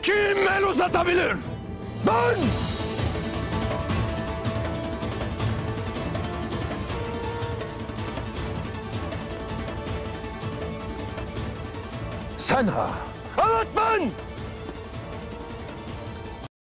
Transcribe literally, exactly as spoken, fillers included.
Kim el uzatabilir? Ben! Sen ha? Evet ben!